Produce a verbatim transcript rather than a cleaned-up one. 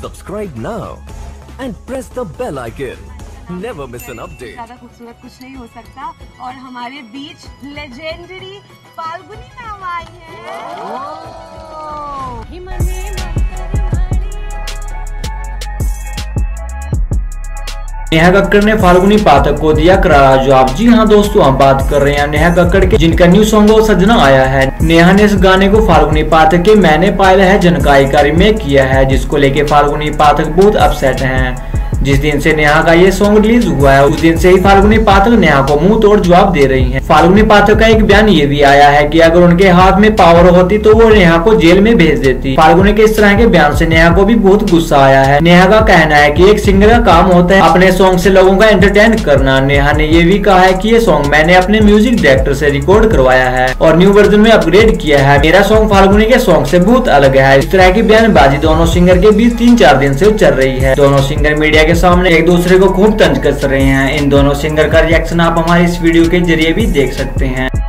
Subscribe now and press the bell icon. Never miss an update. ज्यादा खूबसूरत कुछ नहीं हो सकता और हमारे बीच लेजेंडरी फाल्गुनी मैम आई है। नेहा कक्कड़ ने फाल्गुनी पाठक को दिया करारा जवाब। जी हाँ दोस्तों, हम बात कर रहे हैं नेहा कक्कड़ के, जिनका न्यू सॉन्ग वो सजना आया है। नेहा ने इस गाने को फाल्गुनी पाठक के मैंने पाया है जनकाई का रीमेक किया है, जिसको लेके फाल्गुनी पाठक बहुत अपसेट हैं। जिस दिन से नेहा का ये सॉन्ग रिलीज हुआ है उस दिन से ही फाल्गुनी पाठक नेहा को मुंह तोड़ जवाब दे रही हैं। फाल्गुनी पाठक का एक बयान ये भी आया है कि अगर उनके हाथ में पावर होती तो वो नेहा को जेल में भेज देती। फाल्गुनी के इस तरह के बयान से नेहा को भी बहुत गुस्सा आया है। नेहा का कहना है कि एक सिंगर का काम होता है अपने सॉन्ग से लोगों का एंटरटेन करना। नेहा ने ये भी कहा है कि ये सॉन्ग मैंने अपने म्यूजिक डायरेक्टर से रिकॉर्ड करवाया है और न्यू वर्जन में अपग्रेड किया है। मेरा सॉन्ग फाल्गुनी के सॉन्ग से बहुत अलग है। इस तरह की बयानबाजी दोनों सिंगर के बीच तीन चार दिन से चल रही है। दोनों सिंगर मीडिया के सामने एक दूसरे को खूब तंज कस रहे हैं। इन दोनों सिंगर का रिएक्शन आप हमारे इस वीडियो के जरिए भी देख सकते हैं।